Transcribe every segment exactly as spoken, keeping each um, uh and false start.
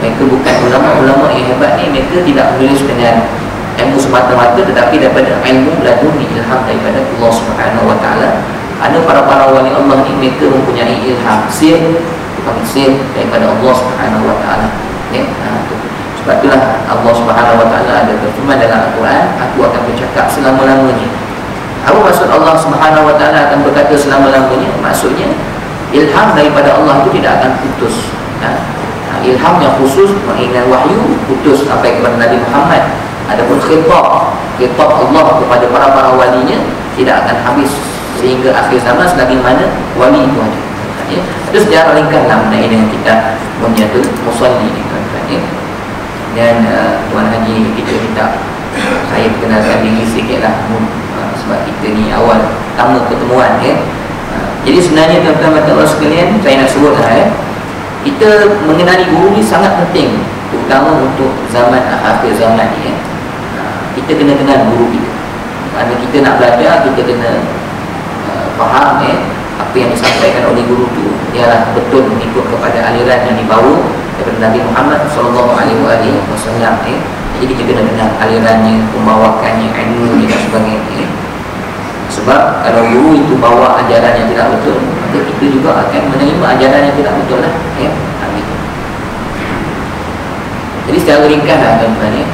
Mereka bukan ulama-ulama yang hebat ni, mereka tidak menulis dengan ilmu semata-mata, tetapi daripada ilmu laduni, ilham daripada Allah Subhanahu Wa Taala. Ada para-para wali Allah ni, mereka mempunyai ilham sir, bukan sir daripada Allah Subhanahu Wa Taala. Ya, ha, tu. Sebab itulah Allah Subhanahu Wa Taala ada berfirman dalam Al-Quran, aku akan bercakap selama-lamanya. Apa maksud Allah Subhanahu Wa Taala akan berkata selama-lamanya? Maksudnya ilham daripada Allah itu tidak akan putus. Ha? Ilham yang khusus mengenai wahyu putus sampai kepada Nabi Muhammad. Adapun khitab, khitab Allah kepada para-para walinya tidak akan habis sehingga akhir zaman selagi mana wali itu ada. Ya, itu sejarah ringkaslah mengenai dengan kita Bunyatul Musalli ni, tuan-tuan. Ya. Dan uh, Tuan Haji kita minta saya perkenalkan diri sikitlah, uh, sebab kita ni awal pertama pertemuan. Ya. Uh, jadi sebenarnya tuan-tuan Allah sekalian, saya nak sebutlah ya, kita mengenali guru ni sangat penting, terutama untuk zaman akhir zaman ni. Ya. Kita kena kenal guru kita. Kerana kita nak belajar, kita kena uh, faham ya, apa yang disampaikan oleh guru itu ialah betul mengikut kepada aliran yang dibawa daripada Nabi Muhammad sallallahu alaihi wasallam. Ya. Jadi kita kena kenal alirannya, pembawakannya, ilmu dan sebagainya. Ya. Sebab kalau guru itu bawa ajaran yang tidak betul, maka kita juga akan menerima ajaran yang tidak betul lah. Ya. Amin. Jadi secara ringkas lah tuan-tuan ya.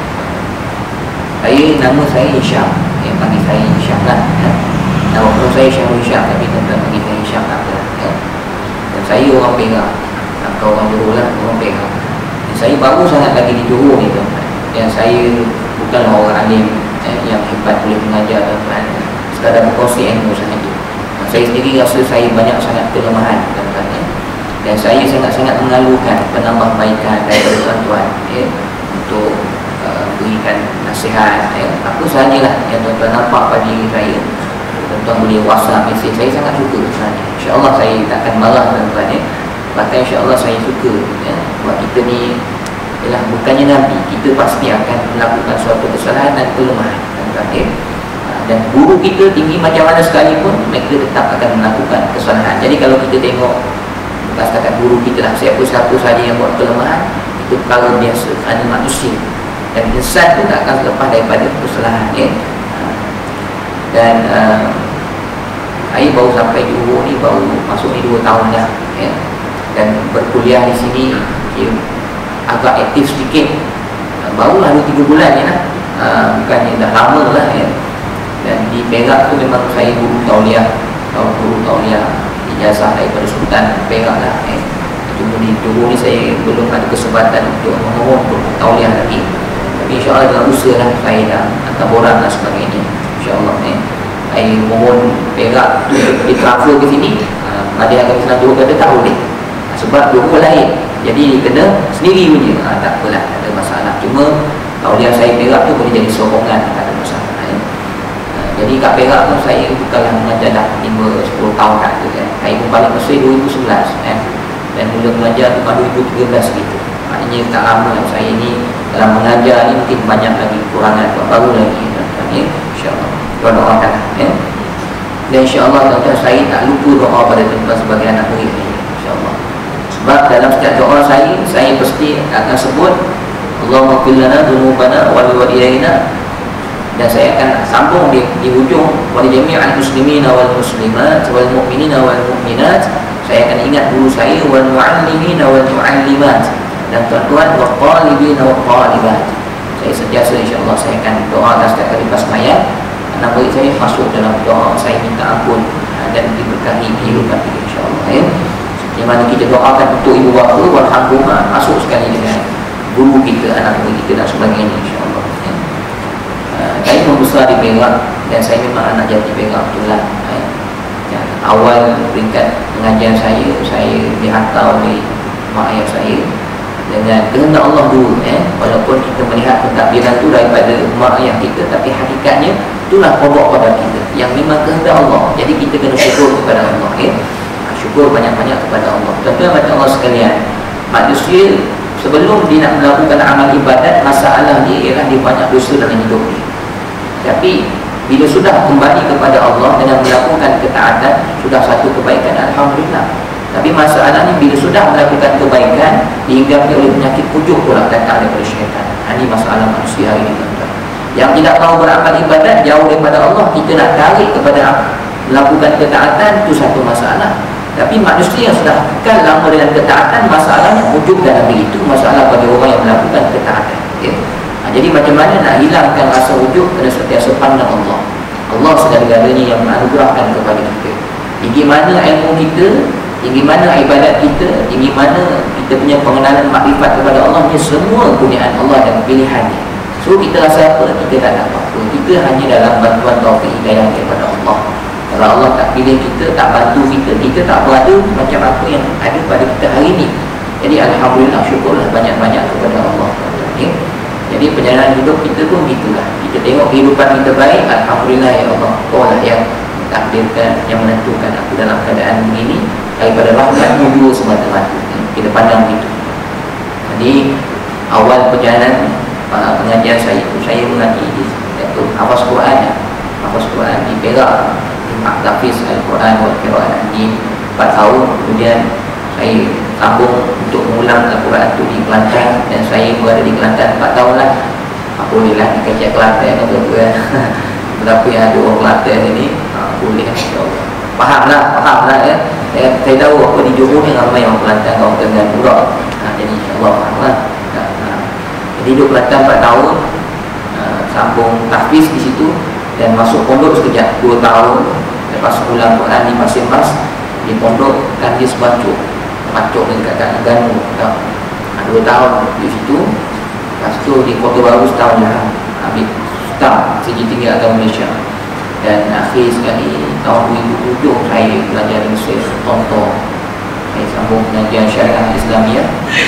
Saya, nama saya Hisham. Ya, panggil saya Hisham lah. Ya. Nama pun saya Syarul Hisham, tapi tuan-tuan panggil saya Hisham tak apa. Ya. Dan saya orang Perak. Atau orang Johor lah, orang Perak. Dan saya baru sangat lagi di Johor ni tuan-tuan. Dan saya bukanlah orang alim eh, yang hebat boleh mengajar tuan-tuan. Sekadar berkongsi ilmu sahaja. Saya sendiri rasa saya banyak sangat kelemahan tuan-tuan ya. Dan saya sangat-sangat mengalukan penambahbaikan daripada tuan-tuan ya, untuk uh, berikan nasihat ya. Apa sahajalah yang tuan-tuan nampak pada diri saya, tuan-tuan boleh WhatsApp, mesej. Saya sangat suka sebenarnya. InsyaAllah saya takkan marah tuan-tuan ya. Bahkan insyaAllah saya suka ya. Sebab kita ni ialah bukannya Nabi, kita pasti akan melakukan suatu kesalahan dan kelemahan tuan-tuan ya. Dan guru kita tinggi macam mana sekalipun, mereka tetap akan melakukan kesalahan. Jadi kalau kita tengok bukan setakat guru kita lah, siapa-siapa saja yang buat kelemahan, itu perkara biasa, kerana manusia. Dan insan tu tak akan terlepas daripada kesalahan ya. Dan uh, saya baru sampai di Johor ni, baru masuk ni dua tahun dah ya. Dan berkuliah di sini ya, agak aktif sedikit, barulah dua tiga bulan je lah, uh, bukannya dah lama lah ya. Dan di Perak tu memang saya guru tauliah, guru tauliah ijazah daripada Sultan Perak lah eh. Cuma di Johor ni saya belum ada kesempatan untuk memohon untuk tauliah lagi. Tapi insyaAllah dengan usaha lah, saya dah hantar borang dan sebagainya insyaAllah eh. Saya mohon Perak tu di transfer ke sini. uh, Ada yang kata Johor kata tak boleh sebab Johor lain, jadi kena sendiri punya. uh, Tak apalah, tak ada masalah. Cuma tauliah saya Perak tu boleh jadi sokongan, tak ada masalah. Jadi kat Perak pun saya bukanlah mengajar dah lima sepuluh tahun tak ada kan. Saya pun balik Mesir dua ribu sebelas kan. Dan mula mengajar tu pada dua ribu tiga belas gitu. Maknanya tak lama lah saya ni dalam mengajar ni, mungkin banyak lagi kekurangan, baru lagi kan, ya. InsyaAllah doa doakan ya. Dan insyaAllah tuan-tuan, saya tak lupa doa pada tuan-tuan sebagai anak murid ni insyaAllah. Sebab dalam setiap doa saya, saya pasti akan sebut Allahumma qil lana dhunubana wa liwalidayna. Dan saya akan sambung di, di hujung wali jami'al muslimina wal muslimat wal mu'minina wal mu'minat. Saya akan ingat guru saya wal mu'allimina wal mu'allimat, dan tuan-tuan wal talibina wal talibat. Saya sentiasa insyaAllah saya akan doakan setiap kali pas mayat anak murid saya masuk dalam doa saya minta ampun dan diberkahi kehidupan kita insyaAllah ya. Yang mana kita doakan untuk ibu bapa walhamdulillah masuk sekali dengan guru kita, anak murid kita dan sebagainya insyaAllah ya. Saya membesar di Perak dan saya memang anak jati Perak betul lah ya. Awal peringkat pengajian saya, saya dihantar oleh mak ayah saya dengan kehendak Allah dulu eh. Walaupun kita melihat pentadbiran itu daripada mak ayah kita, tapi hakikatnya itulah pokok pada kita yang memang kehendak Allah. Jadi kita kena syukur kepada Allah ya. Syukur banyak-banyak kepada Allah. Tuan-tuan macam Allah sekalian, manusia sebelum dia nak melakukan amal ibadat, masalah dia ialah dia banyak dosa dalam hidup dia. Tapi bila sudah kembali kepada Allah dengan melakukan ketaatan, sudah satu kebaikan, alhamdulillah. Tapi masalahnya bila sudah melakukan kebaikan, dihinggapi oleh penyakit ujub pula datang daripada syaitan. Ini masalah manusia hari ini, tuan-tuan. Yang tidak tahu beramal ibadat, jauh daripada Allah, kita nak tarik kepada melakukan ketaatan, itu satu masalah. Tapi manusia yang sudah kekal lama dengan ketaatan, masalahnya ujub dalam diri itu masalah bagi orang yang melakukan ketaatan, ya. Ha, jadi macam mana nak hilangkan rasa ujub? Kena sentiasa pandang Allah. Allah segala-galanya yang menganugerahkan kepada kita. Tinggi mana ilmu kita, tinggi mana ibadat kita, tinggi mana kita punya pengenalan makrifat kepada Allah, ni semua kurniaan Allah dan pilihannya. So kita rasa apa? Kita tak ada apa-apa. Kita hanya dalam bantuan taufik hidayah daripada Allah. Kalau Allah tak pilih kita, tak bantu kita, kita tak berada macam apa yang ada pada kita hari ini. Jadi alhamdulillah, syukurlah banyak-banyak kepada Allah. Okay? Jadi perjalanan hidup kita pun gitulah. Kita tengok kehidupan kita baik, alhamdulillah ya Allah, Kau lah yang takdirkan, yang menentukan aku dalam keadaan ini daripada rahmat-Mu dua semata-mata. Kita pandang gitu. Jadi awal perjalanan uh, pengajian saya itu, saya mengaji di hafaz Quran, hafaz Quran di Perak, di Mahtafiz Al-Quran wal Qira'ah di empat tahun. Kemudian saya sambung untuk mengulang Al-Quran itu di Kelantan, dan saya berada di Kelantan empat tahun lah. Alhamdulillah di kecil Kelantan tuan-tuan. Berapa yang ada orang Kelantan ini, ha, boleh insya-Allah. Fahamlah, fahamlah ya. Saya, saya tahu apa di Johor ni ramai orang Kelantan, orang Terengganu pula. Ha, jadi insya-Allah fahamlah. Ha, ha. Jadi duduk Kelantan empat tahun, ha, sambung tahfiz di situ dan masuk pondok sekejap dua tahun. Lepas ulang Quran di Pasir Mas, di pondok Kanjis Bacuk. Bacuk dekat Terengganu. Ha, dua tahun di situ. Lepas tu di Kota Baru setahun dah. Ambil setahun Sejid Tinggi Agama Malaysia. Dan akhir sekali tahun dua ribu tujuh saya belajar di Mesir Tonto. Saya sambung pengajian syariah Islamiah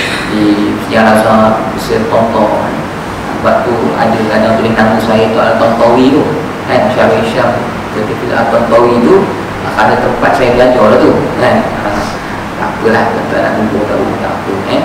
di Al-Azhar Mesir Tonto. Sebab tu ada kadang tulis nama saya tu Al-Tontowi tu kan, syariah Syam ketika Al-Tontowi tu ada tempat saya belajar lah tu kan. Ha, tak apalah, tuan-tuan nak tunggu tahu tak apa eh.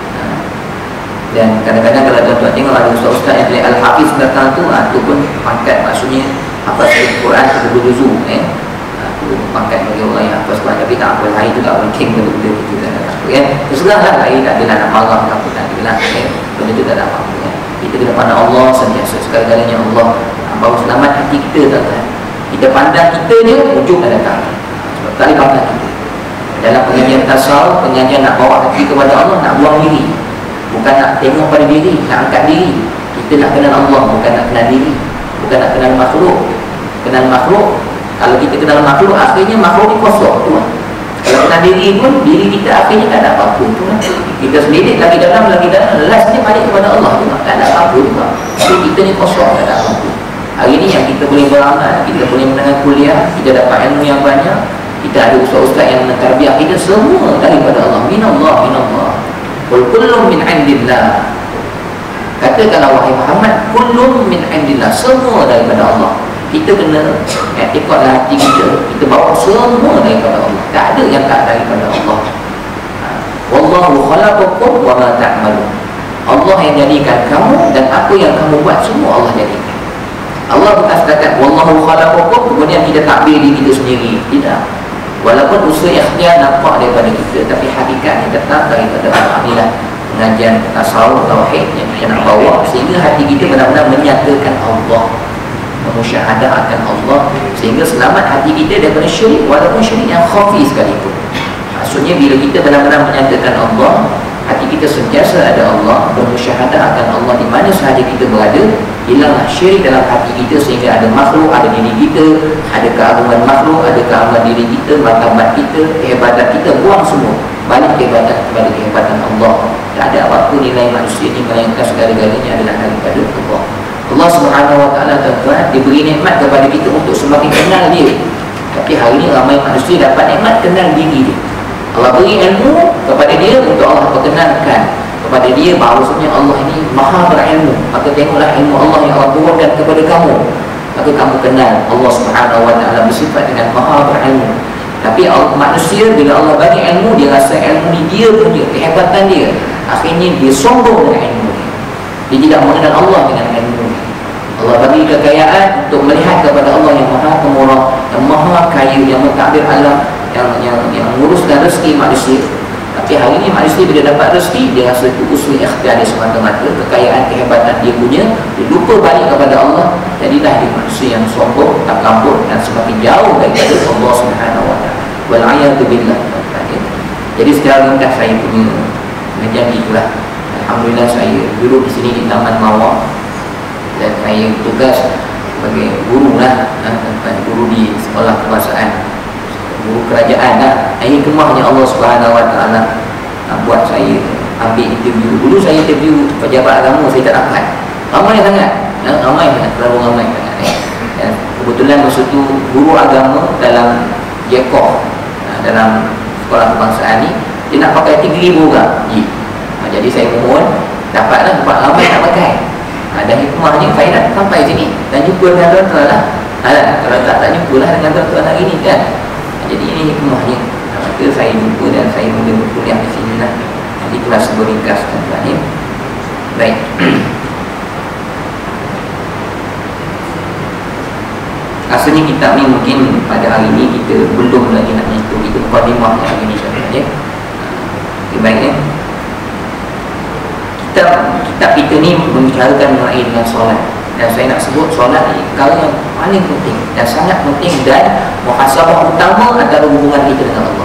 Dan kadang-kadang kalau tuan-tuan tengok ada ustaz-ustaz yang tulis Al-Hafiz belakang tu, ha, tu pun pangkat, maksudnya hafaz Al-Quran sepuluh juzuk eh. Ha, tu pangkat bagi orang yang hafaz Quran. Tapi tak apa, hari tu tak penting benda-benda itu, tak ada apa kan. Terserahlah, hari tak ada nak marah tak apa, tak ada lah eh. Benda tu tak ada apa-apa kan. Kita kena pandang Allah sentiasa, segala-galanya Allah. Ha, baru selamat hati kita, tuan-tuan. Kita pandang kita je, ujung dah datang. Sebab tak boleh pandang kita. Dalam pengajian tasawuf, pengajian nak bawa hati kepada Allah, nak buang diri. Bukan nak tengok pada diri, nak angkat diri. Kita nak kenal Allah, bukan nak kenal diri. Bukan nak kenal makhluk. Kenal makhluk, kalau kita kenal makhluk, akhirnya makhluk ni kosong tu. Kalau kenal diri pun, diri kita akhirnya tak ada apa-apa tu. Kita sendiri lagi dalam, lagi dalam, lastnya balik kepada Allah tu. Tak ada apa-apa juga. Tapi kita ni kosong, tak ada apa-apa. Hari ni yang kita boleh beramal, kita boleh mendengar kuliah, kita dapat ilmu yang banyak, kita ada ustaz-ustaz yang mentarbiah kita, semua daripada Allah. Minallah, minallah. Qul kullun min indillah. Katakanlah wahai Muhammad, kullun min indillah, semua daripada Allah. Kita kena ikutlah hati kita, kita bawa semua daripada Allah. Tak ada yang tak daripada Allah. Wallahu khalaqakum wa ma ta'malun. Allah yang jadikan kamu, dan apa yang kamu buat semua Allah jadikan. Allah bukan setakat wallahu khalaqakum kemudian kita takbir diri kita sendiri. Tidak. Walaupun usaha ikhtiar nampak daripada kita, tapi hakikatnya tetap daripada Alhamdulillah pengajian tasawuf tauhid yang kita nak bawa, sehingga hati kita benar-benar menyatakan Allah, memusyahadahkan Allah, sehingga selamat hati kita daripada syirik, walaupun syirik yang khafi sekalipun. Maksudnya bila kita benar-benar menyatakan Allah, hati kita sentiasa ada Allah, bermusyahadah akan Allah di mana sahaja kita berada, hilanglah syirik dalam hati kita, sehingga ada makhluk, ada diri kita, ada keagungan makhluk, ada keagungan diri kita, martabat kita, kehebatan kita, buang semua, balik kehebatan kepada kehebatan Allah. Tak ada apa-apa nilai manusia ini melainkan segala-galanya adalah daripada Allah. Allah Subhanahu Wa Taala, tuan-tuan, diberi nikmat kepada kita untuk semakin kenal Dia. Tapi hari ini ramai manusia dapat nikmat kenal diri dia. Allah beri ilmu kepada dia untuk Allah perkenalkan kepada dia bahawasanya Allah ini maha berilmu. Maka tengoklah ilmu Allah yang Allah turunkan kepada kamu, maka kamu kenal Allah Subhanahu Wa Taala bersifat dengan maha berilmu. Tapi manusia bila Allah bagi ilmu, dia rasa ilmu ni dia punya, kehebatan dia, akhirnya dia sombong dengan ilmu dia. Dia tidak mengenal Allah dengan ilmu dia. Allah bagi kekayaan untuk melihat kepada Allah yang maha pemurah, yang maha kaya, yang mentadbir alam, yang yang yang menguruskan rezeki manusia. Tapi hari ini manusia bila dapat rezeki, dia rasa itu usul ikhtiar dia semata-mata, kekayaan, kehebatan dia punya, dia lupa balik kepada Allah. Jadilah dia manusia yang sombong, takabur dan semakin jauh daripada Allah Subhanahu wa taala. Wal a'yadu billah. Jadi secara ringkas saya punya menjadi itulah. Alhamdulillah saya duduk di sini di Taman Mawar dan saya tugas sebagai guru lah, guru di sekolah kebangsaan, guru kerajaan lah. Ini kemahnya Allah Subhanahu wa taala buat saya ambil interview. Dulu saya interview pejabat agama, saya tak dapat. Ramai sangat, ramai sangat, terlalu ramai sangat. Dan kebetulan masa tu guru agama dalam Jekor, dalam sekolah kebangsaan ni, dia nak pakai tiga ribu orang. Jadi saya mohon dapatlah, tempat ramai nak pakai. Dan hikmahnya saya nak sampai sini dan jumpa dengan tuan-tuan lah. Kalau tak, tak jumpa lah dengan tuan-tuan hari ni kan. Jadi ini hikmahnya. Maka saya jumpa dan saya mula berkuliah di sini lah. Jadi kelas beringkas tuan-tuan ni. Baik. Rasanya kitab ni mungkin pada hari ni kita belum lagi nak menyentuh. Itu mukadimah hari ni tuan-tuan ya. Okay, baik ya. Kitab, kitab kita ni membicarakan mengenai dengan solat. Dan saya nak sebut solat ni perkara yang paling penting dan sangat penting, dan muhasabah utama antara hubungan kita dengan Allah.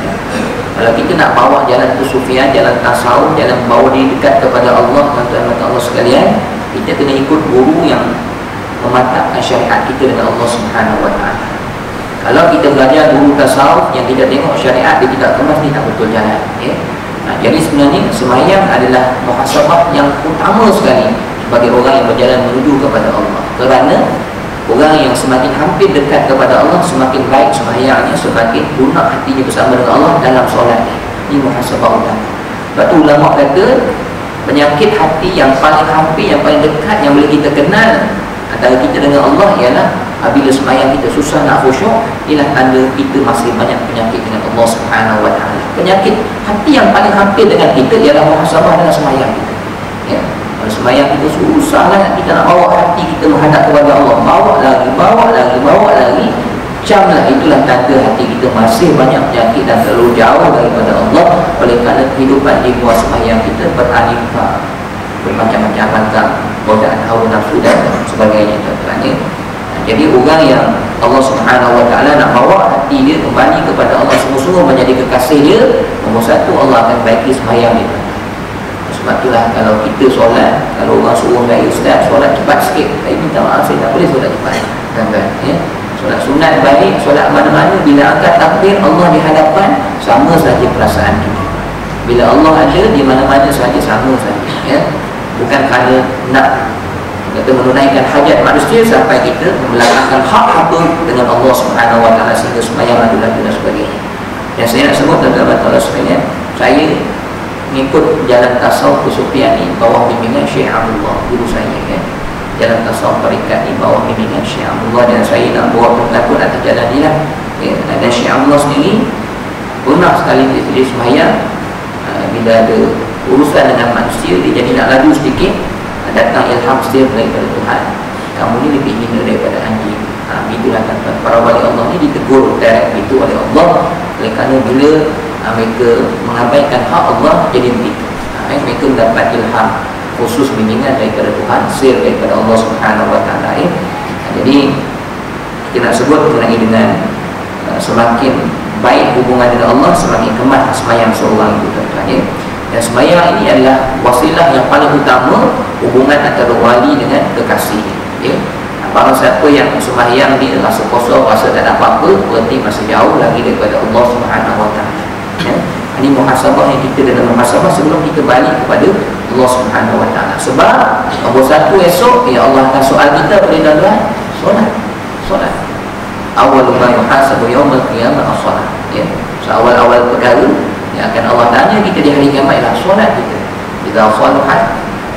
Kalau kita nak bawa jalan kesufian, jalan tasawuf, jalan membawa diri dekat kepada Allah, tuan-tuan Allah sekalian, kita kena ikut guru yang memantapkan syariat kita dengan Allah Subhanahu wa taala. Kalau kita belajar guru tasawuf yang tidak tengok syariat, dia tidak kemas, dia tak betul jalan ya. Nah, jadi sebenarnya sembahyang adalah muhasabah yang utama sekali bagi orang yang berjalan menuju kepada Allah. Kerana orang yang semakin hampir dekat kepada Allah, semakin baik sembahyangnya, semakin lunak hatinya bersama dengan Allah dalam solat. Ini muhasabah utama. Sebab tu ulama kata penyakit hati yang paling hampir, yang paling dekat, yang boleh kita kenal antara kita dengan Allah ialah apabila sembahyang kita susah nak khusyuk. Inilah tanda kita masih banyak penyakit dengan Allah Subhanahu wa taala. Penyakit hati yang paling hampir dengan kita ialah muhasabah dengan sembahyang kita ya. Kalau sembahyang kita susahlah kita nak bawa hati kita menghadap kepada Allah, bawa lagi, bawa lagi, bawa lagi, camlah, itulah tanda hati kita masih banyak penyakit dan terlalu jauh daripada Allah. Oleh kerana kehidupan di luar sembahyang kita beraneka, bermacam-macam ragam godaan hawa nafsu dan sebagainya tuan-tuan ya. Jadi orang yang Allah Subhanahu wa taala nak bawa hati dia kembali kepada Allah, sungguh-sungguh menjadi kekasih dia, nombor satu Allah akan baiki sembahyang dia. Sebab itulah kalau kita solat, kalau orang suruh gaya ustaz solat cepat sikit, saya minta maaf, saya tak boleh solat cepat tuan-tuan ya. Solat sunat baik, solat mana-mana bila angkat takbir Allah di hadapan, sama saja perasaan kita. Bila Allah ada di mana-mana saja, sama saja ya. Bukan kerana nak kita menunaikan hajat manusia sampai kita melanggar hak hamba dengan Allah Subhanahu wa taala sehingga sembahyang lagu-lagu dan sebagainya. Yang saya nak sebut tuan-tuan Allah sekalian, saya mengikut jalan tasawuf kesufian ni bawah bimbingan Syekh Abdullah, guru saya kan. Jalan tasawuf tarikat ni bawah bimbingan Syekh Abdullah, dan saya nak bawa pengetahuan atas jalan ni lah ya. Dan Syekh Abdullah sendiri pernah sekali dia sembahyang, bila ada urusan dengan manusia, dia jadi nak lalu sedikit, datang ilham setiap daripada Tuhan, kamu ni lebih hina daripada anjing. Ha, itulah kata para wali Allah ni ditegur direct begitu oleh Allah. Oleh kerana bila ha, mereka mengabaikan hak Allah, jadi begitu. Ha, mereka mendapat ilham khusus bimbingan daripada Tuhan, sir daripada Allah Subhanahu wa taala. Eh. Ha, jadi kita nak sebut mengenai dengan uh, semakin baik hubungan dengan Allah, semakin kemas sembahyang seorang itu tuan-tuan ya. Dan sembahyang ini adalah wasilah yang paling utama hubungan antara wali dengan kekasih ya. Barang siapa yang sembahyang dia rasa kosong, rasa tak ada apa-apa, berarti masih jauh lagi daripada Allah Subhanahu wa taala ya. Ini muhasabah yang kita kena muhasabah sebelum kita balik kepada Allah Subhanahu wa taala. Sebab nombor satu esok ya Allah akan soal kita pada tuan-tuan, solat. Solat. Awal ma yuhasabu yaumil qiyamah as-salat ya. So, awal-awal perkara yang akan Allah tanya kita di hari kiamat ialah solat kita. Jika salahat,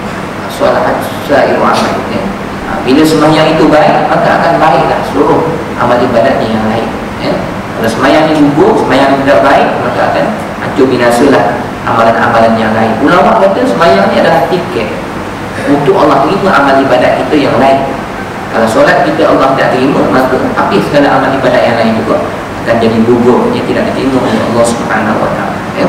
salahat sa'iru amal ya. Bila sembahyang itu baik, maka akan baiklah seluruh amal ibadat yang lain ya. Kalau sembahyang ini gugur, sembahyang tidak baik, maka akan hancur binasalah amalan-amalan yang lain. Ulama kata sembahyang ini adalah tiket untuk Allah terima amal ibadat kita yang lain. Kalau solat kita Allah tak terima, maka habis segala amal ibadat yang lain juga. akan jadi gugur, ia tidak diterima oleh Allah Subhanahu Wa Taala. Ya.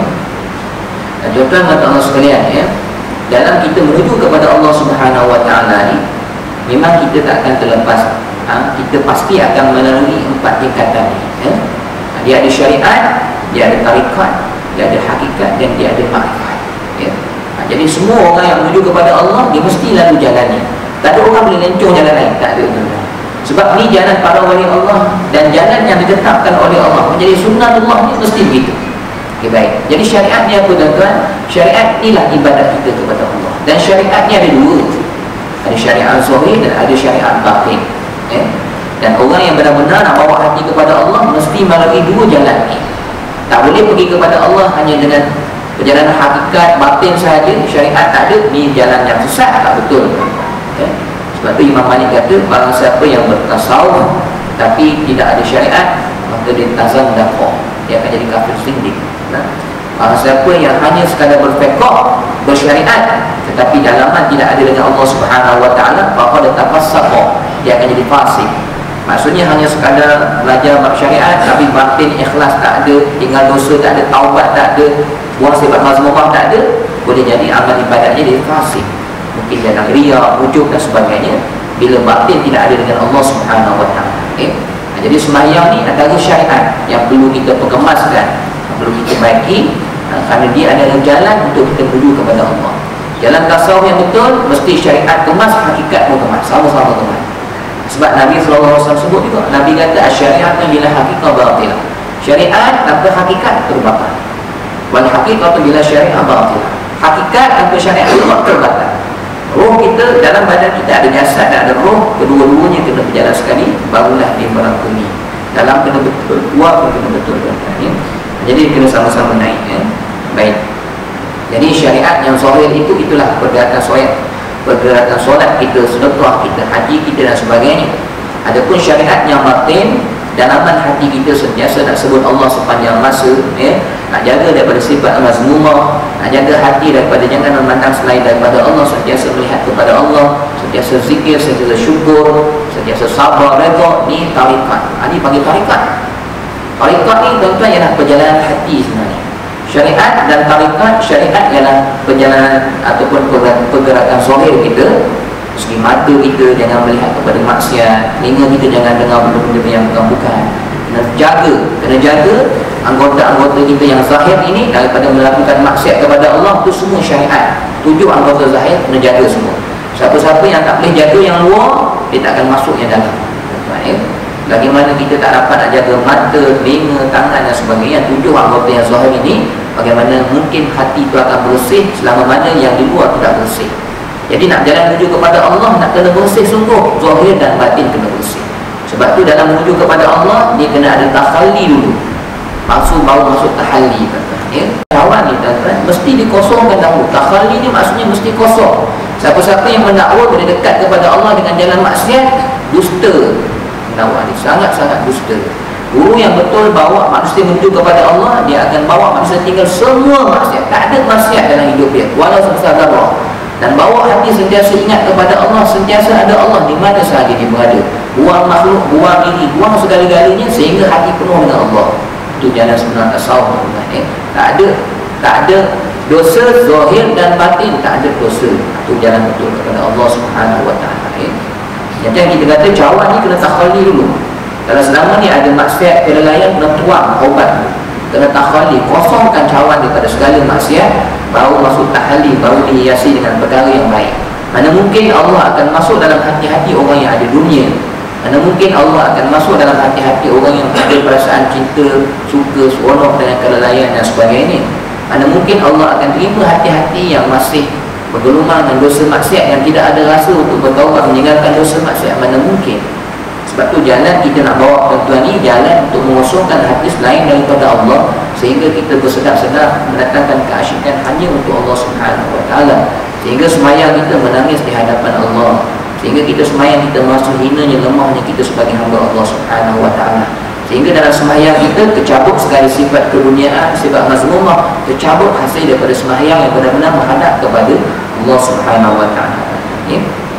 Dan tuan-tuan dan Allah sekalian, ya, dalam kita menuju kepada Allah Subhanahu Wa Taala ni, memang kita tak akan terlepas. Ha, kita pasti akan melalui empat tingkatan ni. Ya. Dia ada syariat, dia ada tarikat, dia ada hakikat, dan dia ada makrifat. Ya. Ha, jadi semua orang yang menuju kepada Allah, dia mesti lalu jalan ni. Tak ada orang boleh lencong jalan lain, tak ada. Sebab ni jalan para wali Allah dan jalan yang ditetapkan oleh Allah. Menjadi sunnatullah ni mesti begitu. Okay, baik. Jadi syariat ni apa tuan-tuan? Syariat inilah ibadat kita kepada Allah. Dan syariat ni ada dua. Ada syariat zahir dan ada syariat batin. Eh? Dan orang yang benar-benar nak bawa hati kepada Allah mesti melalui dua jalan ni. Tak boleh pergi kepada Allah hanya dengan perjalanan hakikat batin sahaja. Syariat tak ada, ni jalan yang sesat, tak betul. Eh? Sebab tu Imam Malik kata, barang siapa yang bertasawuf tapi tidak ada syariat, maka dia tazam dakwah, dia akan jadi kafir sindik. Nah, barang siapa yang hanya sekadar berfiqh, bersyariat, tetapi dalaman tidak ada dengan Allah Subhanahu Wa Taala, maka dia tafassaqa, dia akan jadi fasik. Maksudnya hanya sekadar belajar bab syariat tapi batin ikhlas tak ada, tinggal dosa tak ada, taubat tak ada, buang sifat mazmumah tak ada, boleh jadi amal ibadahnya dia fasik. Mungkin dalam riya, ujub dan sebagainya, bila batin tidak ada dengan Allah Subhanahu Wa Taala. Okay? Nah, jadi sembahyang ni antara syariat yang perlu kita perkemaskan, yang perlu kita baiki, nah, kerana dia adalah jalan untuk kita menuju kepada Allah. Jalan tasawuf yang betul mesti syariat kemas, hakikat pun kemas, sama-sama kemas. Sebab Nabi sallallahu alaihi wasallam sebut juga, Nabi kata asyariat bila hakikat batilah. Syariat tanpa hakikat terbatal. Wal hakikat bila syariat batilah. Hakikat tanpa syariat terbatal. Roh kita, dalam badan kita ada jasad dan ada roh, kedua-duanya kena berjalan sekali, barulah dia merangkumi. Dalam kena betul, luar pun kena betul, ya. Jadi kena sama-sama naik, ya. Baik. Jadi syariat yang zahir itu, itulah pergerakan solat, pergerakan solat kita, sedekah kita, haji kita dan sebagainya. Adapun syariat yang batin, dalaman hati kita sentiasa nak sebut Allah sepanjang masa, ya. Nak jaga daripada sifat mazmumah, nak jaga hati daripada jangan memandang selain daripada Allah, sentiasa melihat kepada Allah, sentiasa zikir, sentiasa syukur, sentiasa sabar, redha. Ni tarikat. Ini panggil tarikat. Tarikat ni tuan-tuan ialah perjalanan hati sebenarnya. Syariat dan tarikat, syariat ialah perjalanan ataupun pergerakan zahir kita. Segi mata kita jangan melihat kepada maksiat, telinga kita jangan dengar benda-benda yang bukan. Kena jaga, kena jaga anggota-anggota kita yang zahir ini daripada melakukan maksiat kepada Allah. Itu semua syariat. Tujuh anggota zahir kena jaga semua. Siapa-siapa yang tak boleh jaga yang luar, dia tak akan masuk yang dalam. Baik. Bagaimana kita tak dapat nak jaga mata, telinga, tangan dan sebagainya, tujuh anggota yang zahir ini, bagaimana mungkin hati itu akan bersih selama mana yang di luar tidak bersih. Jadi nak jalan menuju kepada Allah, nak kena bersih sungguh, zahir dan batin kena bersih. Sebab tu dalam menuju kepada Allah, dia kena ada takhalli dulu. Maksud baru masuk tahalli, ya. Kawan ni tuan-tuan mesti dikosongkan dahulu. Takhalli ni maksudnya mesti kosong. Siapa-siapa yang mendakwa boleh dekat kepada Allah dengan jalan maksiat, dusta. Mendakwa ni sangat-sangat dusta. Guru yang betul bawa manusia menuju kepada Allah, dia akan bawa manusia tinggal semua maksiat. Tak ada maksiat dalam hidup dia, walau sebesar darah. Dan bawa hati sentiasa ingat kepada Allah, sentiasa ada Allah di mana sahaja dia berada. Buang makhluk, buang diri, buang segala-galanya sehingga hati penuh dengan Allah. Itu jalan sebenar tasawuf. Eh? Tak ada, tak ada dosa zahir dan batin, tak ada dosa. Itu jalan betul kepada Allah Subhanahu Wa Taala. Eh? Yang kita kata cawan ni kena takhalli dulu. Kalau selama ni ada maksiat kelalaian, kena tuang obat, kena takhalli, kosongkan cawan daripada segala maksiat, baru masuk tahalli, baru dihiasi dengan perkara yang baik. Mana mungkin Allah akan masuk dalam hati-hati orang yang ada dunia. Mana mungkin Allah akan masuk dalam hati-hati orang yang ada perasaan cinta, suka, seronok dengan kelalaian dan sebagainya. Mana mungkin Allah akan terima hati-hati yang masih bergelumang dengan dosa maksiat, yang tidak ada rasa untuk bertaubat meninggalkan dosa maksiat. Mana mungkin. Sebab tu jalan kita nak bawa tuan-tuan ni, jalan untuk mengosongkan hati selain daripada Allah, sehingga kita bersedar-sedar mendatangkan keasyikan hanya untuk Allah Subhanahu Wa Taala. Sehingga semayang kita menangis di hadapan Allah, sehingga kita semayang kita merasa hinanya, lemahnya kita sebagai hamba Allah Subhanahu Wa Taala. Sehingga dalam semayang kita tercabut sekali sifat keduniaan, sifat mazmumah, tercabut hasil daripada semayang yang benar-benar menghadap kepada Allah Subhanahu Wa Taala. Ya?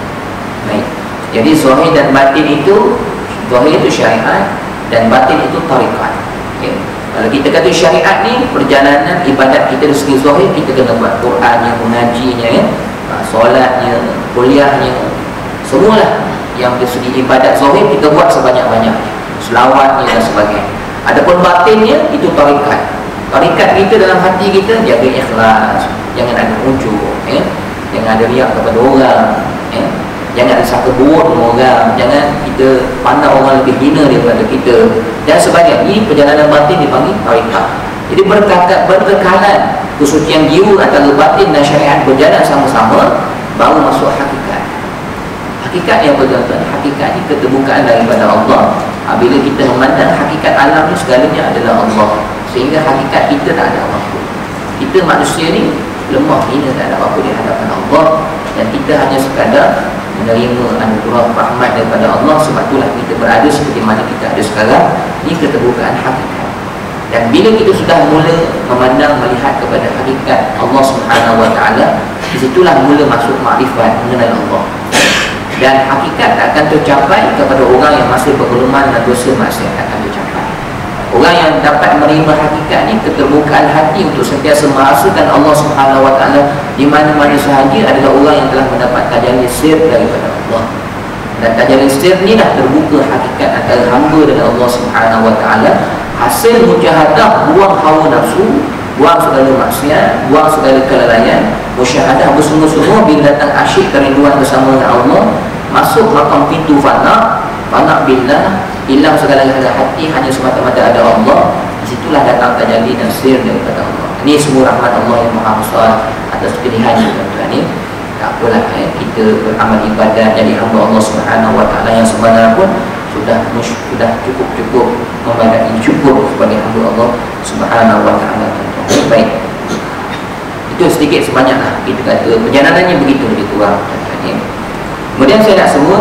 Baik. Jadi zahir dan batin itu, zahir itu syariat dan batin itu tarikat. Kalau kita kata syariat ni, perjalanan ibadat kita dari segi zahir, kita kena buat Qurannya, mengajinya, ya, solatnya, kuliahnya, semualah yang dari segi ibadat zahir kita buat sebanyak-banyak, selawatnya dan sebagainya. Adapun batinnya, itu tarikat. Tarikat kita dalam hati kita, jaga ikhlas, jangan ada ujub, ya, jangan ada riak kepada orang, ya, jangan ada sangka buruk dengan orang, jangan kita pandang orang lebih hina daripada kita dan sebagainya. Ini perjalanan batin dipanggil tarikat. Jadi berkaitan berkekalan kesucian jiwa antara batin dan syariat berjalan sama-sama, baru masuk hakikat. Hakikat yang betul-betul, hakikat ini keterbukaan daripada Allah. Bila kita memandang hakikat alam ni, segalanya adalah Allah, sehingga hakikat kita tak ada apa-apa. Kita manusia ni lemah, hina, tak ada apa-apa di hadapan Allah, dan kita hanya sekadar menerima anugerah rahmat daripada Allah. Sebab itulah kita berada seperti mana kita ada sekarang. Ini keterbukaan hakikat. Dan bila kita sudah mula memandang, melihat kepada hakikat Allah Subhanahu Wa Taala, di situlah mula masuk makrifat, mengenal Allah. Dan hakikat tak akan tercapai kepada orang yang masih berguluman dan dosa maksiat, akan tercapai. Orang yang dapat menerima hakikat ni, keterbukaan hati untuk sentiasa merasakan Allah Subhanahu Wa Taala di mana-mana sahaja, adalah orang yang telah mendapat tajalli sir daripada Allah. Dan tajalli sir ni dah terbuka hakikat antara hamba dengan Allah Subhanahu Wa Taala. Hasil mujahadah, buang hawa nafsu, buang segala maksiat, buang segala kelalaian, musyahadah bersungguh-sungguh bila datang asyik kerinduan bersama dengan Allah, masuk makam pintu fana, fana billah, hilang segala hati, hanya semata-mata ada Allah. Disitulah datang tajalli dan sir daripada Allah. Ini semua rahmat Allah yang maha besar atas pilihan tuan-tuan ni. Tak apalah, eh, kita beramal ibadat jadi hamba Allah Subhanahu Wa Taala yang sebenar pun sudah sudah cukup-cukup membadai, cukup sebagai hamba Allah Subhanahu Wa Taala. Baik, itu sedikit sebanyaklah kita kata perjalanannya begitu lebih kurang. Kemudian saya nak sebut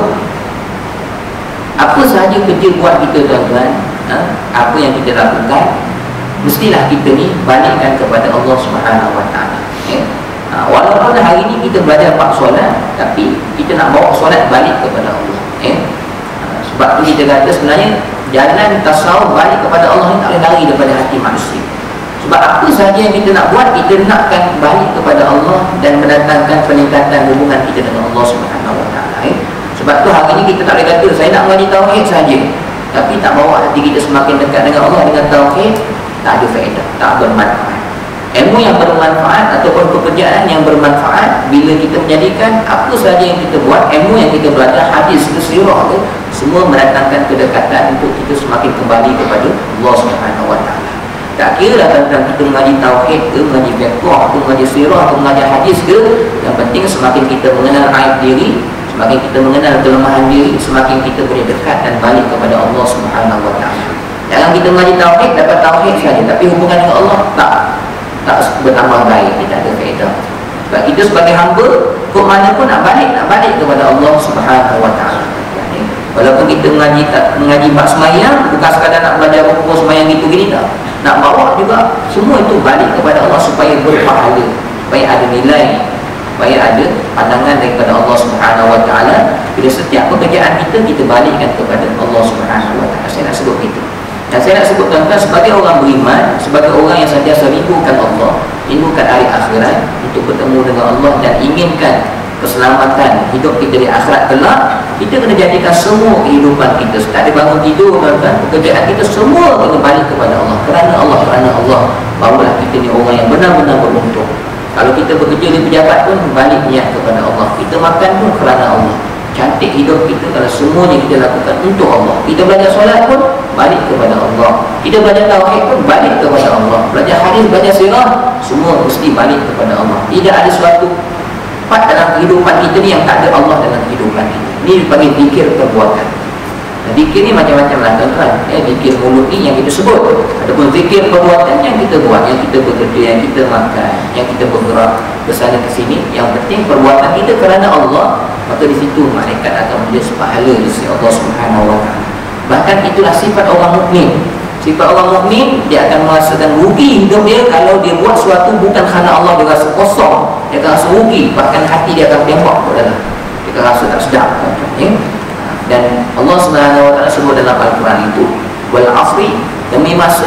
apa sahaja kerja buat kita tuan-tuan, ha? Apa yang kita lakukan, mestilah kita ni balikkan kepada Allah Subhanahu Wa Taala. Ya? Ha, walaupun hari ni kita belajar bab solat, tapi kita nak bawa solat balik kepada Allah. Ya? Ha, sebab tu kita kata sebenarnya jalan tasawuf balik kepada Allah ni tak boleh lari daripada hati manusia. Sebab apa sahaja yang kita nak buat, kita nakkan balik kepada Allah dan mendatangkan peningkatan hubungan kita dengan Allah Subhanahu Wa Taala. Eh? Sebab tu hari ni kita tak boleh kata saya nak mengaji tauhid saja, tapi tak bawa hati kita semakin dekat dengan Allah dengan tauhid, tak ada faedah, tak bermanfaat. Ilmu yang bermanfaat ataupun pekerjaan yang bermanfaat bila kita menjadikan apa sahaja yang kita buat, ilmu yang kita belajar, hadis ke sirah ke, semua mendatangkan kedekatan untuk kita semakin kembali kepada Allah Subhanahu Wa Taala. Tak kira lah tentang kita mengaji tauhid ke, mengaji fiqh ke, mengaji sirah ke, mengaji hadis ke, yang penting semakin kita mengenal aib diri, semakin kita mengenal kelemahan diri, semakin kita boleh dekat dan balik kepada Allah Subhanahu Wa Taala. Jangan kita mengaji tauhid dapat tauhid saja, tapi hubungan dengan Allah tak tak bertambah baik, tidak ada faedah. Sebab kita sebagai hamba, kok mana pun nak balik, nak balik kepada Allah Subhanahu Wa Taala. Walaupun kita mengaji tak mengaji bab sembahyang, bukan sekadar nak belajar rukun sembahyang gitu gini tak. Nak bawa juga semua itu balik kepada Allah supaya berpahala, supaya ada nilai, supaya ada pandangan daripada Allah Subhanahu Wa Taala. Bila setiap pekerjaan kita kita balikkan kepada Allah Subhanahu Wa Taala. Saya nak sebut itu. Dan saya nak sebut tuan-tuan, sebagai orang beriman, sebagai orang yang sentiasa rindukan Allah, rindukan hari akhirat untuk bertemu dengan Allah dan inginkan keselamatan hidup kita di akhirat kelak, kita kena jadikan semua kehidupan kita, setiap bangun tidur tuan-tuan, pekerjaan kita semua kena balik kepada Allah, kerana Allah, kerana Allah. Barulah kita ni orang yang benar-benar beruntung. Kalau kita bekerja di pejabat pun balik niat kepada Allah, kita makan pun kerana Allah. Cantik hidup kita kalau semuanya kita lakukan untuk Allah. Kita belajar solat pun balik kepada Allah, kita belajar tauhid pun balik kepada Allah, belajar hadis, belajar sirah, semua mesti balik kepada Allah. Tidak ada suatu part dalam kehidupan kita ni yang tak ada Allah dalam kehidupan kita. Ini dipanggil zikir perbuatan. Nah, zikir ni macam-macam lah tuan-tuan. Eh, zikir mulut ni yang kita sebut. Adapun zikir perbuatan yang kita buat, yang kita bekerja, yang kita makan, yang kita bergerak kesana ke sini, yang penting perbuatan kita kerana Allah, maka di situ malaikat akan menulis pahala di sisi Allah Subhanahu Wa Taala. Bahkan itulah sifat orang mukmin. Sifat orang mukmin, dia akan merasakan rugi hidup dia kalau dia buat sesuatu bukan kerana Allah, dia rasa kosong, dia akan rasa rugi, bahkan hati dia akan tembak ke dalam, dia akan rasa tak sedap. Ya? Dan Allah Subhanahu Wa Taala sebut dalam Al-Quran itu, wal asri, demi masa,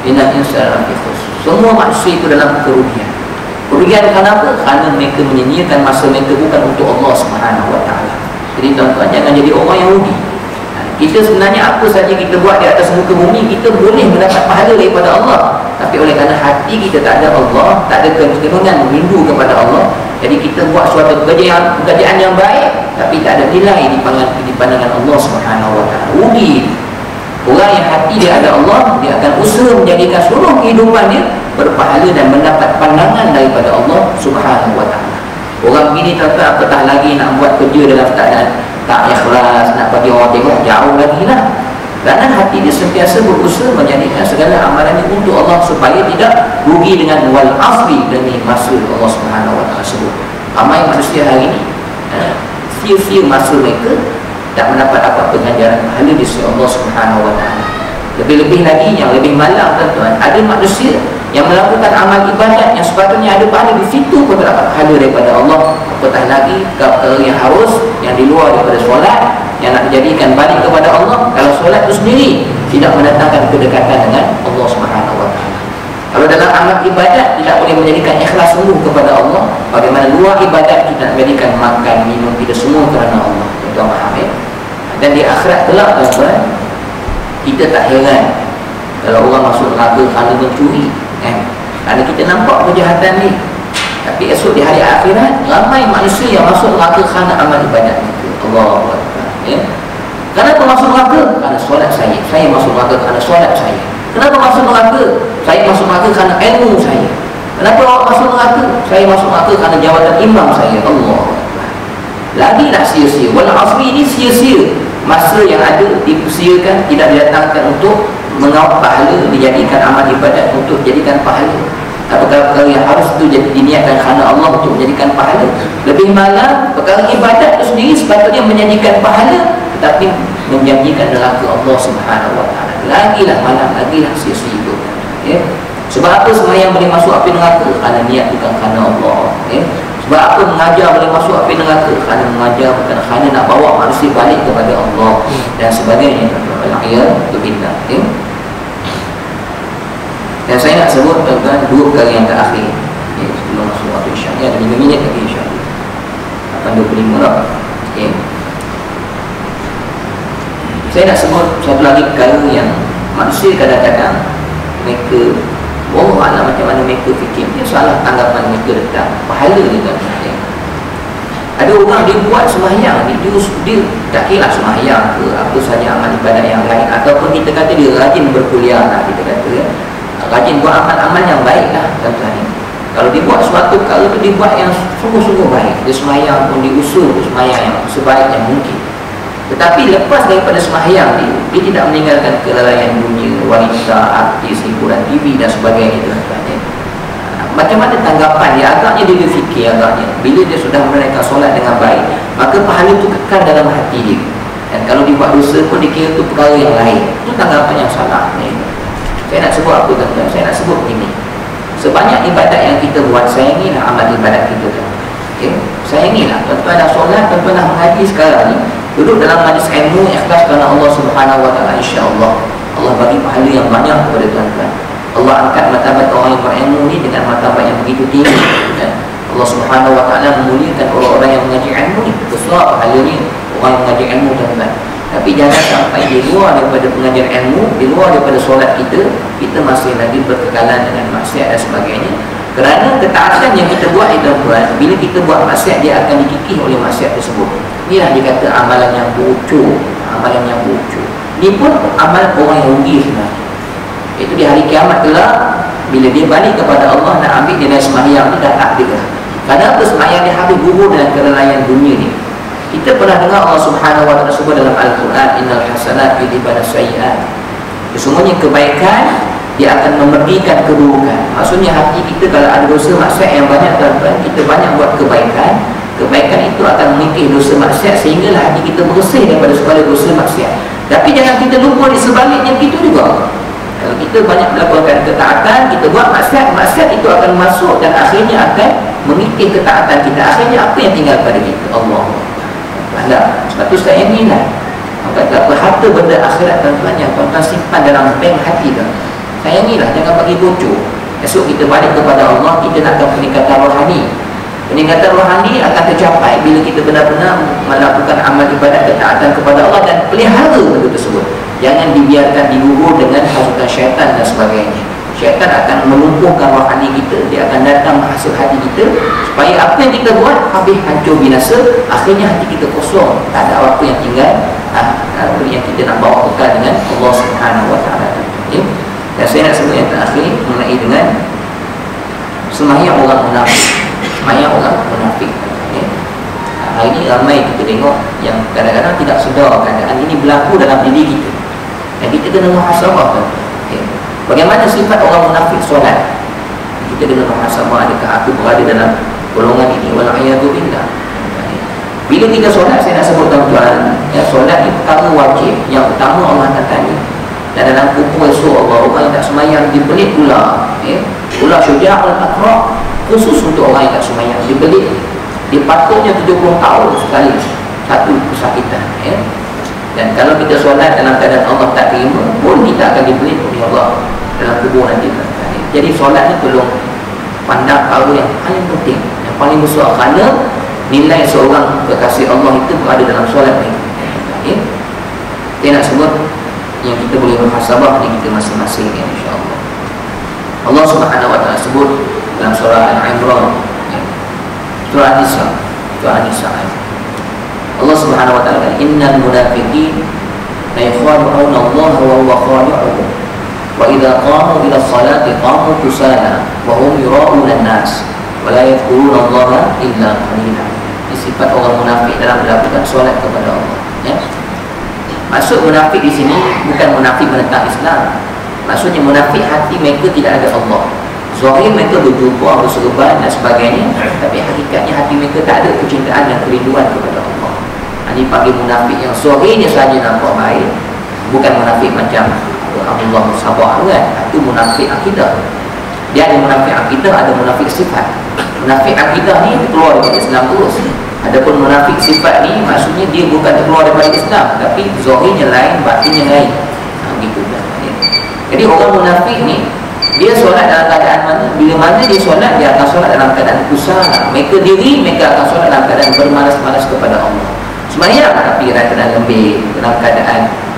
innal insana lafi khusr. Semua manusia itu dalam kerugian. Kerugian kenapa? Kerana mereka menyia-nyiakan masa mereka bukan untuk Allah Subhanahu Wa Taala. Jadi tuan-tuan, jangan jadi orang yang rugi. Kita sebenarnya apa saja kita buat di atas muka bumi, kita boleh mendapat pahala daripada Allah. Tapi oleh kerana hati kita tak ada Allah, tak ada kecenderungan rindu kepada Allah, jadi kita buat suatu pekerjaan, pekerjaan yang baik tapi tak ada nilai di pandangan, di pandangan Allah Subhanahu Wa Taala. Rugi. Orang yang hati dia ada Allah, dia akan usaha menjadikan seluruh kehidupan dia berpahala dan mendapat pandangan daripada Allah Subhanahu Wa Taala. Orang begini tuan-tuan, apatah lagi nak buat kerja dalam keadaan tak ikhlas, nak bagi orang tengok, jauh lagi lah. Kerana hati dia sentiasa berusaha menjadikan segala amalan ini untuk Allah supaya tidak rugi dengan wal asli demi masa Allah Subhanahu Wa Taala sebut. Ramai manusia hari ini eh, sia-sia masa mereka, tak mendapat apa-apa ganjaran pahala di sisi Allah Subhanahu Wa Taala. Lebih-lebih lagi, yang lebih malang tuan-tuan, ada manusia yang melakukan amal ibadat yang sepatutnya ada pahala di situ pun tak dapat pahala daripada Allah. Apatah lagi perkara yang harus, yang di luar daripada solat, yang nak dijadikan balik kepada Allah. Kalau solat itu sendiri tidak mendatangkan kedekatan dengan Allah Subhanahu Wa Taala. Kalau dalam amal ibadat tidak boleh menjadikan ikhlas sungguh kepada Allah, bagaimana luar ibadat kita nak menjadikan makan, minum kita semua kerana Allah. Tuan-tuan faham ya? Dan di akhirat kelak tuan-tuan, kita tak heran kalau orang masuk neraka kerana mencuri, eh? Kerana kita nampak kejahatan ni. Tapi esok di hari akhirat, ramai manusia yang masuk neraka kerana amal ibadat mereka. Allahu Akbar, ya? Kenapa masuk neraka? Kerana solat saya. Saya masuk neraka kerana solat saya. Kenapa masuk neraka? Saya masuk neraka kerana ilmu saya. Kenapa awak masuk neraka? Saya masuk neraka kerana jawatan imam saya. Allahu Akbar. Lagilah sia-sia. Wal asri ini sia-sia. Masa yang ada dipersiakan, tidak didatangkan untuk mengawal pahala, dijadikan amal ibadat untuk jadikan pahala. Perkara-perkara yang harus itu diniatkan kerana Allah untuk menjadikan pahala. Lebih malam, perkara ibadat itu sendiri sepatutnya menjadikan pahala, tetapi menjanjikan neraka Allah Subhanahu Wa Taala. Lagilah malam, lagilah sia-sia itu, ya? Sebab apa sembahyang boleh masuk api neraka? Kerana niat bukan kerana Allah, ya? Sebab apa mengajar boleh masuk api neraka? Kerana mengajar bukan kerana nak bawa manusia balik kepada Allah dan sebagainya. Ya, berbintang, ya? Dan saya nak sebut tuan-tuan dua perkara yang terakhir, ya, sebelum masuk waktu isyak. Ya, ada lima minit lagi insya-Allah. lapan dua puluh lima lah. Okay. Saya nak sebut satu lagi perkara yang manusia kadang-kadang mereka, Allah Alam macam mana mereka fikir, dia salah tanggapan mereka tentang pahala ni tuan-tuan, ya. Ada orang dia buat sembahyang, dia, dia, dia tak kira sembahyang ke apa saja amal ibadat yang lain, ataupun kita kata dia rajin berkuliah lah, kita kata, ya, rajin buat amal-amal yang baik lah tuan-tuan. Kalau dia buat suatu perkara tu, dia buat yang sungguh-sungguh baik. Dia sembahyang pun diusul untuk sembahyang yang sebaik yang mungkin. Tetapi lepas daripada sembahyang dia, dia tidak meninggalkan kelalaian dunia, wanita, artis, hiburan T V dan sebagainya tuan-tuan, ya. Macam mana tanggapan dia? Agaknya dia berfikir agaknya bila dia sudah menunaikan solat dengan baik, maka pahala itu kekal dalam hati dia. Dan kalau dia buat dosa pun dikira itu perkara yang lain. Itu tanggapan yang salah, ya. Saya nak sebut apa tuan-tuan? Saya nak sebut begini. Sebanyak ibadat yang kita buat, sayangilah amal ibadat kita, tuan-tuan, okay? Sayangilah. Tuan-tuan dah solat, tuan-tuan dah mengaji sekarang ni, duduk dalam majlis ilmu, ikhlas kerana Allah Subhanahu Wa Taala, insya-Allah Allah bagi pahala yang banyak kepada tuan-tuan. Allah angkat martabat orang yang berilmu ni dengan martabat yang begitu tinggi, kan? Allah Subhanahu Wa Taala memuliakan orang-orang yang mengaji ilmu ni, besar pahalanya orang yang mengaji ilmu, tuan-tuan. Tapi jangan sampai di luar daripada pengajian ilmu, di luar daripada solat kita, kita masih lagi berkekalan dengan maksiat dan sebagainya. Kerana ketaatan yang kita buat itu, tuan, bila kita buat maksiat, dia akan dikikih oleh maksiat tersebut. Inilah dia kata amalan yang bocor, amalan yang bocor. Ini pun amal orang yang rugi sebenarnya. Itu di hari kiamat kelak, bila dia balik kepada Allah nak ambil nilai sembahyang ni, dah tak ada lah. Kenapa sembahyang dia habis gugur dengan kelalaian dunia ni? Kita pernah dengar Allah Subhanahu Wa Taala sebut dalam Al-Quran, innal hasanat yudhibun sayyi'at. Sesungguhnya kebaikan dia akan memergikan keburukan. Maksudnya hati kita kalau ada dosa maksiat yang banyak, tuan-tuan, kita banyak buat kebaikan, kebaikan itu akan mengikis dosa maksiat sehinggalah hati kita bersih daripada segala dosa maksiat. Tapi jangan kita lupa di sebaliknya begitu juga. Kalau kita banyak melakukan ketaatan, kita buat maksiat, maksiat itu akan masuk dan akhirnya akan mengikis ketaatan kita. Akhirnya apa yang tinggal pada kita? Allah. Anda, sebab itu saya ingin lah, maka tak harta benda akhirat, tuan-tuan, yang tuan-tuan simpan dalam bank hati, tuan. sayangilah, jangan bagi bocor. Esok kita balik kepada Allah, kita nak peningkatan rohani. Peningkatan rohani akan tercapai bila kita benar-benar melakukan amal ibadat ketaatan kepada Allah dan pelihara benda tersebut. Jangan dibiarkan digugur dengan hasutan syaitan dan sebagainya. Syaitan akan melumpuhkan rohani kita, dia akan datang menghasut hati kita supaya apa yang kita buat habis hancur binasa, akhirnya hati kita kosong, tak ada apa yang tinggal, ah, apa yang kita nak bawa bekal dengan Allah Subhanahu Wa Taala. Okay? Dan saya nak sebut yang terakhir mengenai dengan sembahyang orang munafik. Sembahyang orang munafik. Okay? Hari ini ramai kita tengok yang kadang-kadang tidak sedar keadaan ini berlaku dalam diri kita. Dan kita kena muhasabah. Okay? Bagaimana sifat orang munafik solat? Kita kena muhasabah, adakah aku berada dalam golongan ini? Wal'iyadzubillah. Bila kita solat, saya nak sebut tuan-tuan, ya, solat ni perkara wajib. Yang utama Allah akan tanya. Dan dalam kubur esok Allah, orang yang tak semayang dibelit pula, ya. Pula syuja'ul aqra' khusus untuk orang yang tak semayang dibelit. Dia patutnya tujuh puluh tahun sekali satu kesakitan, ya. Dan kalau kita solat dalam keadaan Allah tak terima pun kita akan dibelit oleh Allah dalam kubur nanti. Jadi solat ni perlu pandang perkara yang paling penting, yang paling besar, kerana nilai seorang kekasih Allah itu berada dalam solat ni. Okay? Saya nak sebut yang kita boleh muhasabah di kita masing-masing, ya, insya-Allah. Allah Subhanahu Wa Taala sebut dalam surah Al-Imran, ya. Surah An-Nisa, surah An-Nisa. Allah Subhanahu Wa Taala, innal munafiqin la yakhada'una Allah wa huwa khadi'uhum wa idza qamu ila salati qamu kusala wa hum yura'una an-nas wa la yadhkuruna Allah illa qalila. Ini sifat orang munafik dalam melakukan solat kepada Allah, ya. Maksud munafik di sini bukan munafik menentang Islam. Maksudnya munafik hati mereka tidak ada Allah. Zahir mereka berjumpa, berserban dan sebagainya, tapi hakikatnya hati mereka tak ada kecintaan dan kerinduan kepada Allah. Ini bagi munafik yang zahirnya saja nampak baik, bukan munafik macam Allah sabar kan. Itu munafik akidah. Dia ada munafik akidah, ada munafik sifat. Munafik akidah ni keluar dari Islam terus. Adapun munafik sifat ni maksudnya dia bukan keluar daripada Islam, tapi zahirnya lain, batinnya lain. Ha, begitu kan. Ya. Jadi orang munafik ni dia solat dalam keadaan mana? Bila mana dia solat, dia akan solat dalam keadaan kusala. Mereka diri, mereka akan solat dalam keadaan bermalas-malas kepada Allah. Sembahyang tapi dalam keadaan lembik, dalam keadaan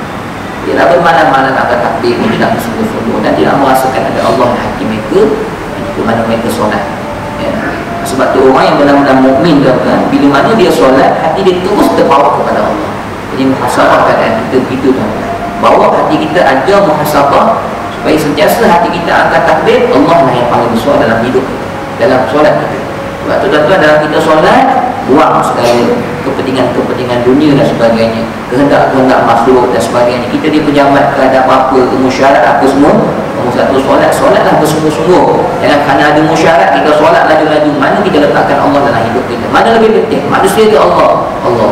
dia nak bermalam-malam akan takbir, dia nak bersungguh-sungguh dan dia nak merasakan ada Allah di hati mereka di mana mereka solat. Ya. Sebab tu orang yang benar-benar mukmin kan, bila mana dia solat, hati dia terus terbawa kepada Allah. Jadi muhasabah keadaan kita begitu kan. Bawa hati kita ajar muhasabah supaya sentiasa hati kita angkat takbir, Allah lah yang paling besar dalam hidup, dalam solat kita. Sebab tu tuan-tuan, dalam kita solat, buang segala kepentingan-kepentingan dunia dan sebagainya, kehendak-kehendak makhluk dan sebagainya. Kita di pejabat ke ada apa, ke musyarat apa semua, nombor satu solat, solatlah bersungguh-sungguh. Jangan kerana ada musyarat kita solat laju-laju. Mana kita letakkan Allah dalam hidup kita? Mana lebih penting? Manusia ke Allah? Allah.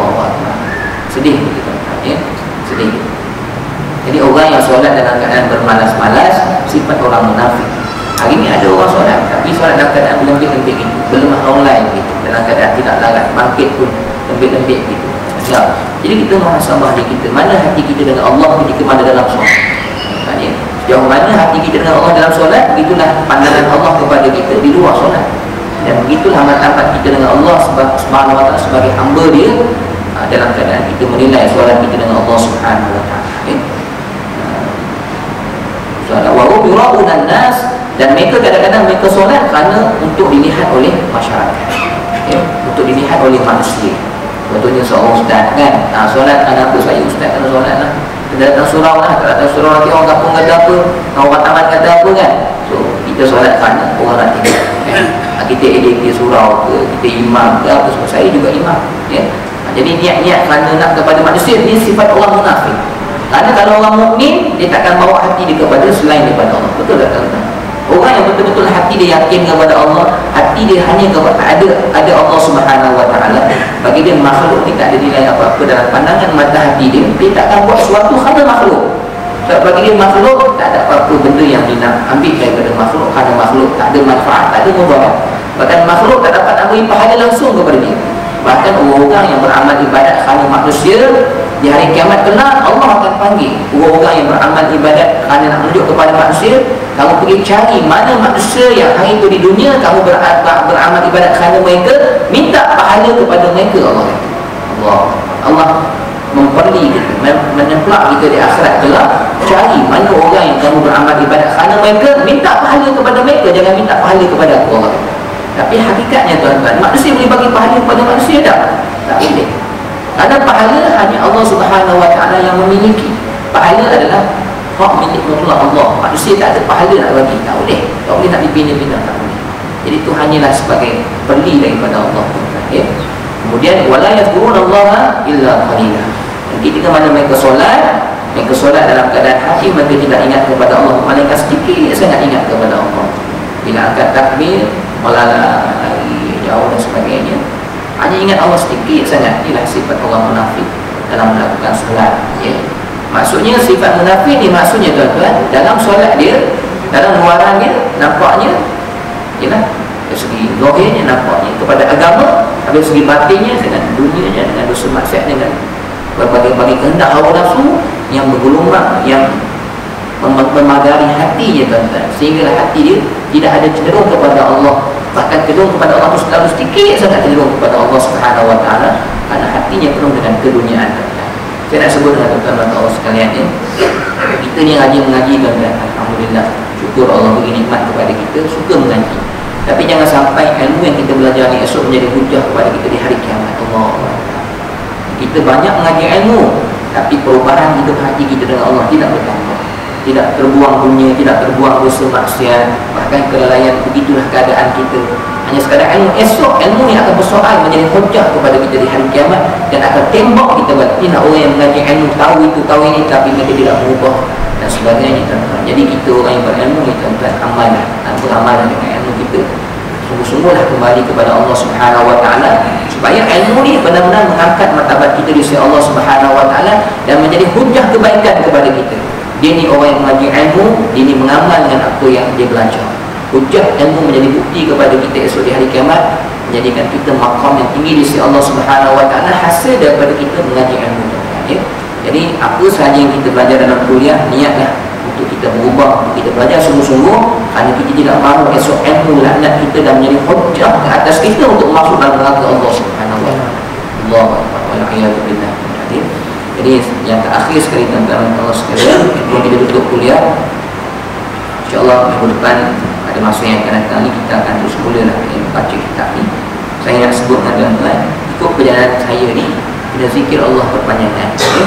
Sedih kita, ya? Sedih. Jadi orang yang solat dalam keadaan bermalas-malas, sifat orang munafik. Hari ini ada orang solat, tapi solat dalam keadaan lembik-lembik gitu, berlemah online gitu, dalam keadaan tidak larat, bangkit pun lembik-lembik gitu. Ya. Jadi kita muhasabah diri kita, mana hati kita dengan Allah ketika mana dalam solat. Maksudnya, sejauh mana hati kita dengan Allah dalam solat, begitulah pandangan Allah kepada kita di luar solat. Dan begitulah martabat kita dengan Allah Subhanahu Wa Taala sebagai hamba Dia, dalam keadaan kita menilai solat kita dengan Allah Subhanahu Wa Taala. Solat wa hum yura'una an-nas, dan mereka kadang-kadang mereka solat kerana untuk dilihat oleh masyarakat, ya, untuk dilihat oleh manusia. Contohnya seorang ustaz kan, ha, solat kenapa saya ustaz kena solat lah, kena datang surau lah, kalau datang surau nanti orang kampung kata apa, orang taman kata apa kan. So kita solat kerana orang nak tengok, eh. Kita edit surau ke, kita imam ke apa semua, saya juga imam, ya. Ha, jadi niat-niat kerana nak kepada manusia, ini sifat orang munafik. Kerana kalau orang mukmin, dia takkan bawa hati dia kepada selain daripada Allah. Betul tak tuan-tuan? Orang yang betul-betul hati dia yakin kepada Allah, hati dia hanya kepada ada ada Allah Subhanahu Wa Taala. Bagi dia makhluk ni tak ada nilai apa-apa dalam pandangan mata hati dia. Dia takkan buat sesuatu kerana makhluk. Sebab bagi dia makhluk tak ada apa-apa benda yang dia nak ambil daripada makhluk. Kerana makhluk tak ada manfaat, tak ada mudarat. Bahkan makhluk tak dapat memberi pahala langsung kepada dia. Bahkan orang-orang yang beramal ibadat kerana manusia, Di hari kiamat kelak Allah akan panggil orang-orang yang beramal ibadat kerana nak menunjuk kepada manusia. Kamu pergi cari mana manusia yang hari itu di dunia kamu ber beramal ibadat kerana mereka, minta pahala kepada mereka. Allah Allah Allah memperli kita, menemplak kita di akhirat kelak. Cari mana orang yang kamu beramal ibadat kerana mereka, minta pahala kepada mereka, jangan minta pahala kepada aku. Allah. Tapi hakikatnya tuan-tuan, manusia boleh bagi pahala kepada manusia tak? Tak boleh. Kerana pahala hanya Allah Subhanahu Wa Taala yang memiliki. Pahala adalah hak milik mutlak Allah. Manusia tak ada pahala nak bagi, tak boleh. Tak boleh nak dipindah-pindah, tak boleh. Jadi itu hanyalah sebagai perli daripada Allah. Ya. Kemudian wala yadhkurunallaha illa qalila. Ketika mana mereka solat, mereka solat dalam keadaan hati mereka tidak ingat kepada Allah, malaikat sedikit sangat ingat kepada Allah. Bila angkat takbir, melalui jauh dan sebagainya, hanya ingat Allah sedikit sangat. Inilah sifat orang munafik dalam melakukan solat. Ya. Maksudnya sifat munafik ni maksudnya tuan-tuan, dalam solat dia, dalam luaran dia, nampaknya ialah dari segi zahirnya nampaknya kepada agama, dari segi batinnya dengan dunianya, dengan dosa maksiat, dengan berbagai-bagai kehendak hawa nafsu yang bergelombang, yang memagari hatinya tuan-tuan, sehingga hati dia tidak ada cenderung kepada Allah, bahkan cenderung kepada Allah itu selalu sedikit sangat cenderung kepada Allah Subhanahu Wa Taala, kerana hatinya penuh dengan keduniaan. Saya nak sebut dengan tuan-tuan Allah sekalian ya, kita ni rajin mengaji tuan-tuan, alhamdulillah, syukur Allah beri nikmat kepada kita, suka mengaji. Tapi jangan sampai ilmu yang kita belajar ni esok menjadi hujah kepada kita di hari kiamat. Allah, kita banyak mengaji ilmu, tapi perubahan hidup hati kita dengan Allah tidak bertambah, tidak terbuang dunia, tidak terbuang dosa maksiat, bahkan kelalaian. Begitulah keadaan kita. Hanya sekadar ilmu, esok ilmu ni akan bersoal menjadi hujah kepada kita di hari kiamat, dan akan tembak kita balik. Ini orang yang mengaji ilmu, tahu itu, tahu ini, tapi mereka tidak berubah dan sebagainya tuan-tuan. Jadi kita orang yang berilmu ni tuan-tuan, amalan, beramal dengan ilmu kita, sungguh-sungguhlah kembali kepada Allah Subhanahu Wa Taala, supaya ilmu ni benar-benar mengangkat martabat kita di sisi Allah Subhanahu Wa Taala dan menjadi hujah kebaikan kepada kita. Dia ni orang yang mengaji ilmu, dia ni mengamal dengan apa yang dia belajar. Hujah ilmu menjadi bukti kepada kita esok di hari kiamat, menjadikan kita maqam yang tinggi di sisi Allah Subhanahu Wa Taala hasil daripada kita mengaji ilmu. Ya. Jadi apa sahaja yang kita belajar dalam kuliah, niatlah untuk kita berubah, untuk kita belajar sungguh-sungguh, kerana kita tidak mahu esok ilmu laknat kita dan menjadi hujah ke atas kita untuk masuk dalam neraka Allah Subhanahu Wa Taala. Allahu Akbar, wal-iyadu billah. Jadi yang terakhir sekali tuan-tuan Allah sekalian, sebelum kita tutup kuliah, insya-Allah minggu depan pada masa yang akan datang ni kita akan terus mulalah membaca kitab ni. Saya nak sebut dengan tuan-tuan, ikut perjalanan saya ni, kena zikir Allah berpanjangan. Okay?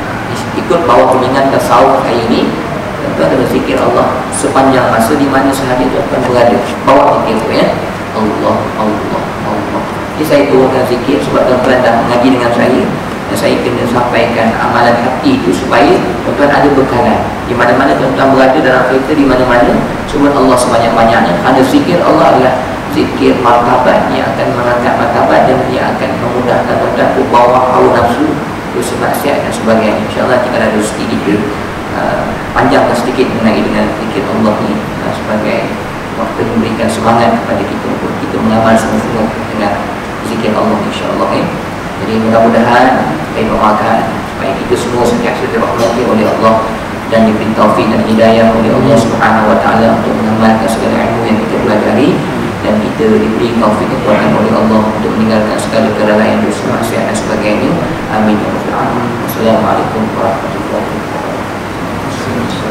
Ikut bawa penyengat tasawuf saya ni, tuan-tuan kena zikir Allah sepanjang masa di mana sahaja tuan-tuan berada. Bawa zikir tu ya, Allah, Allah, Allah. Jadi saya turunkan zikir sebab tuan-tuan dah mengaji dengan saya, dan saya kena sampaikan amalan hati itu supaya tuan-tuan ada bekalan. Di mana-mana tuan-tuan berada dalam kereta, di mana-mana sebut Allah sebanyak-banyaknya. Ada zikir Allah adalah zikir martabat yang akan mengangkat martabat, dan dia akan memudahkan tuan-tuan untuk bawa hawa nafsu, dosa maksiat dan sebagainya. InsyaAllah jika ada rezeki kita uh, panjangkan sedikit mengenai dengan zikir Allah ini uh, sebagai waktu memberikan semangat kepada kita untuk kita mengamal sungguh-sungguh dengan zikir Allah insyaAllah. Eh. Jadi mudah-mudahan saya doakan supaya kita semua sentiasa dirahmati oleh Allah dan diberi taufik dan hidayah oleh Allah Subhanahu Wa Taala untuk mengamalkan segala ilmu yang kita pelajari, dan kita diberi taufik kekuatan oleh Allah untuk meninggalkan segala kelalaian, dosa maksiat dan sebagainya. Amin ya rabbal alamin. Wassalamualaikum warahmatullahi wabarakatuh.